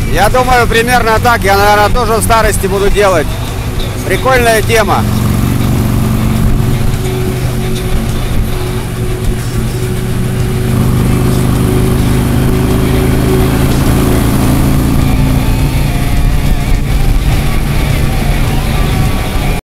Я думаю, примерно так. Я, наверное, тоже в старости буду делать. Прикольная тема.